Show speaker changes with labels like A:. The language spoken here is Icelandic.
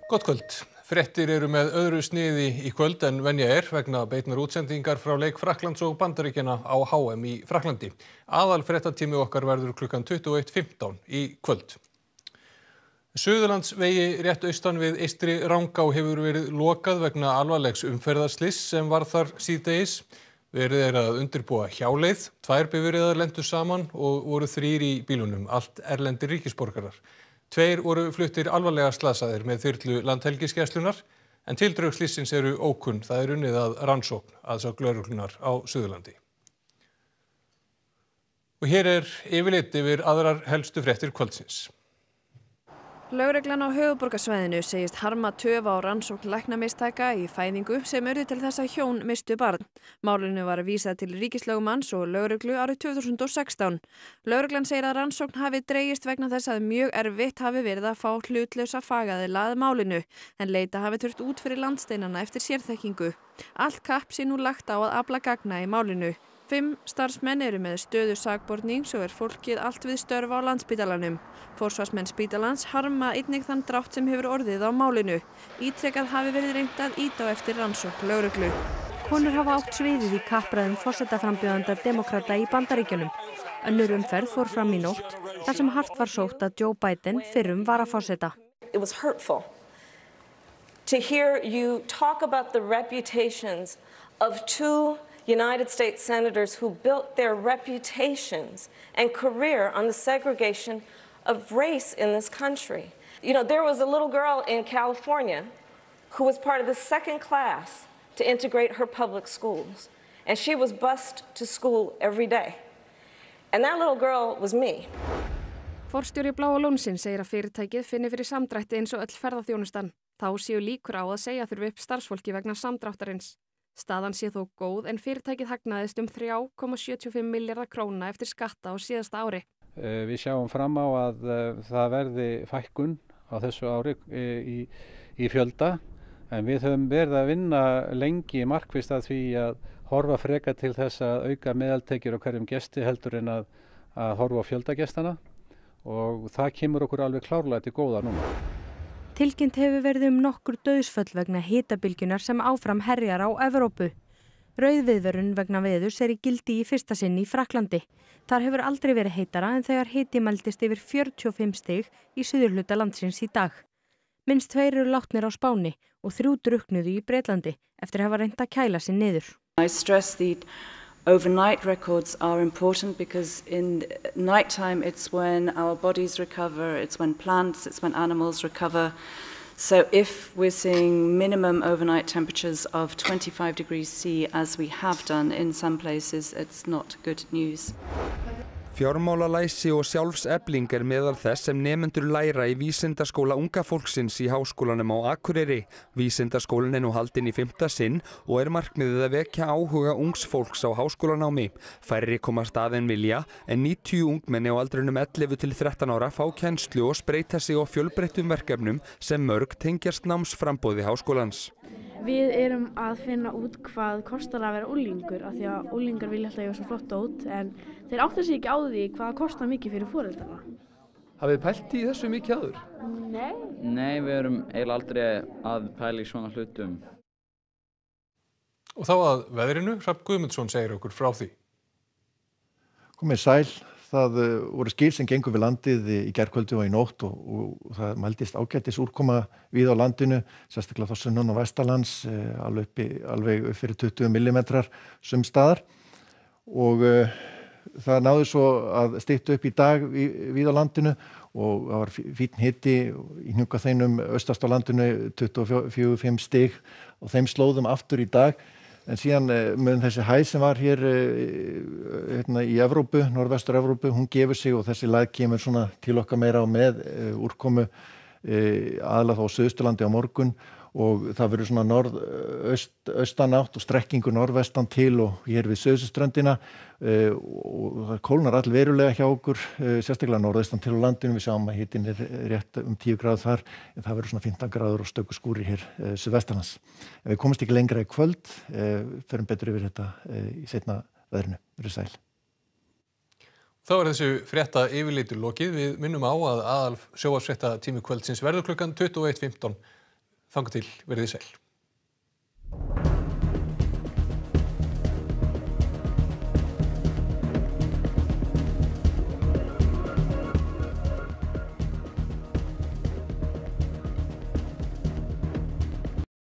A: Gott kvöld. Fréttir eru með öðru sniði í kvöld en venja vegna beinnar útsendingar frá leik Frakklands og Bandaríkjanna á HM í Frakklandi. Aðal fréttatími okkar verður klukkan 21:15 í kvöld. Suðurlandsvegi rétt austan við Eystri Rangá hefur verið lokað vegna alvarlegs umferðarslyss sem varð þar síðdegis. Verið að undirbúa hjáleið, 2 bifreiðar lentu saman og voru 3 í bílunum, allt erlendir ríkisborgarar. 2 voru fluttir alvarlega slasaðir með þyrlu Landhelgisgæslunnar en tildrög slissins eru ókunn. Það unnið að rannsókn að sögn lögreglunnar á Suðurlandi. Og hér yfirlit yfir aðrar helstu fréttir kvöldsins.
B: Lögreglan á höfuðborgarsvæðinu segist harma töf á rannsókn læknamistaka í fæðingu sem urðu til þess að hjón mistu barn. Málinu var vísað til ríkislögmanns og lögreglu árið 2016. Lögreglan segir að rannsókn hafi dregist vegna þess að mjög erfitt hafi verið að fá hlutlausa fagaðila að málinu, en leita hafi þurft út fyrir landsteinana eftir sérþekkingu. Allt kapp sé nú lagt á að afla gagna í málinu. 5 starfsmenn eru með stöðu sakbornings og fólkið allt við störf á Landspítalanum. Forsvarsmenn spítalans harma einnig þann drátt sem hefur orðið á málinu. Ítrekað hafi verið reynt að ýta á eftir rannsókn lögreglu.
C: Konur hafa átt sviðið í kappræðum forsetaframbjóðanda demókrata í Bandaríkjunum. Önnur umferð fór fram í nótt þar sem hart var sótt að Joe Biden fyrrum varaforseta.
D: It was hurtful to hear you talk about the reputations of 2 United States senators who built their reputations and career on the segregation of race in this country. You know, there was a little girl in California who was part of the 2nd class to integrate her public schools, and she was bused to school every day. And that little girl was me.
B: Forstjóri Bláa lónsins segir að fyrirtækið finni fyrir samdrætti eins og öll ferðaþjónustan. Þá séu líkur á að segja þurfi upp starfsfólki vegna samdráttarins. Staðan sé þó góð en fyrirtækið hagnaðist 3,75 milljarða króna eftir skatta á síðasta ári.
E: Við sjáum fram á að það verði fækkun á þessu ári í fjölda, en við höfum verið að vinna lengi markvisst að því að horfa freka til þess að auka meðaltekjur á hverjum gesti heldur en að horfa á fjöldagestana, og það kemur okkur alveg klárlega til góða núna.
C: Tilkynnt hefur verið nokkur dauðsföll vegna hitabylgjunar sem áfram herjar á Evrópu. Rauðviðvörun vegna veðurs í gildi í fyrsta sinn í Frakklandi. Þar hefur aldrei verið heitara en þegar hiti mældist yfir 45 stig í suðurhluta landsins í dag. Minnst 2 eru látnir á Spáni og 3 drukknuðu í Bretlandi eftir að hafa reynt að kæla sig niður.
F: I stress the overnight records are important because in nighttime it's when our bodies recover, it's when plants, it's when animals recover. So if we're seeing minimum overnight temperatures of 25 degrees C as we have done in some places, it's not good news.
G: Fjármálalæsi og sjálfsefling meðal þess sem nemendur læra í vísindaskóla unga fólksins í háskólanum á Akureyri. Vísindaskólinn nú haldinn í 5. sinn og markmiðið að vekja áhuga ungs fólks á háskólanámi. Færri komast að en vilja, en 90 ungmenni á aldrinum 11 til 13 ára fá kennslu og spreyta sig á fjölbreyttum verkefnum sem mörg tengjast námsframboði háskólans.
H: Við erum að finna út hvað kostar að vera unglingur, af því að unglingar vilja alltaf eiga svo flott út, en þeir áttar sig ekki á því hvað kostar mikið fyrir foreldrana.
I: Hafið pælt í þessu mikið áður?
J: Nei, við erum eiginlega aldrei að pæla í svona hlutum.
A: Og þá að veðrinu, Hrafn Guðmundsson segir okkur frá því.
K: Komið sæl. Það voru skil sem gengur við landið í gærkvöldi og í nótt og það mældist ágætis úrkoma við á landinu, sérstaklega þá sunnan og vestanlands, alveg upp fyrir 20 millimetrar sum staðar, og það náði svo að stytta upp í dag við á landinu og það var fínn hiti í Hnjúkaþeinum austast á landinu 24-25 stig og þeim slóðum aftur í dag. En síðan mun þessi hæð sem var hér í Evrópu, norðvestur Evrópu, hún gefur sig og þessi lægð kemur svona til okkar meira og með úrkomu aðalega þá á Suðausturlandi á morgun og það verður svona norðaustanátt og strekkingur norðvestan til og hér við Suðurströndina og það kólnar allverulega hjá okkur, sérstaklega norðaustan til á landinu. Við sjáum að hitinn rétt 10 gráður þar, en það verður svona 15 gráður og stöku skúrir hér suðvestanlands. En við komumst ekki lengra í kvöld, förum betur yfir þetta í seinna veðrinu. Verið sæl.
A: Þá þessu frétta yfirleitur lokið. Við minnum á að aðal sjónvarpsfrétta tími kvöldsins verður klukkan 21:15 Þangað til verið sæl.